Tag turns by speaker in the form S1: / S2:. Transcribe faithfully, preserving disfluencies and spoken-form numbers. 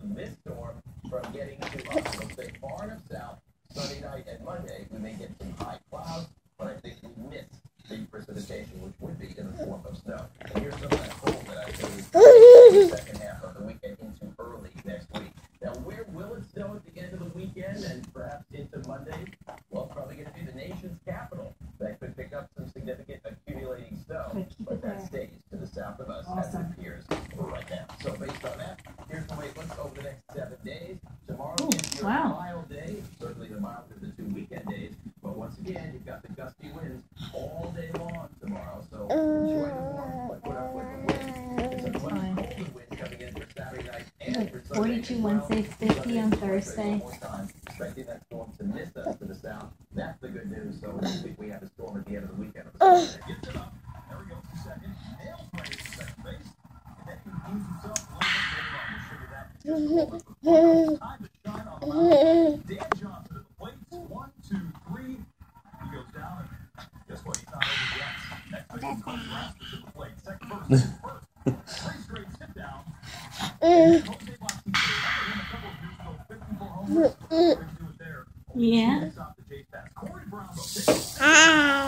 S1: this storm from getting to us. It'll stay far enough south. Sunday night and Monday, we may get some high clouds, but I think we miss the precipitation, which would be in the form of snow. And here's some of that cold that I think the second half of the weekend into early next week. Now, where will it snow at the end of the weekend and perhaps into Monday? Well, it's probably going to be the nation's capital. That could pick up some significant accumulating snow, but that stays to the south of us, as it appears for right now. So based on that, here's the way it looks over the next seven days. Tomorrow is your
S2: wow.
S1: mild day, certainly the milder of the two weekend days. But once again, you've got the gusty winds all day long tomorrow. So enjoy the warmth, but put up with the wind. It's a much colder wind coming in for Saturday night and for Sunday.
S2: forty-two, Wednesday, fifty on Thursday.
S1: One more time, expecting that storm to miss us to the south. That's the good news. So next week we have a storm at the end of the weekend. Gets it up. There we go. Second. Nails ready to second base. And then he moves himself a little bit later on. We'll show you that. Just a moment before. Time to shine on the mound. Dan Johnson at the plate. One, two, three. He goes down, and guess what? He's not over yet. Next thing is Cody Rasmus at the plate. Second first. First. Three straight sit down. And Jose Bautista, remember him a couple of years ago, fifty-four homers. What do it there?
S2: Yeah.
S1: Stop the chase pass. Corey Brown, though.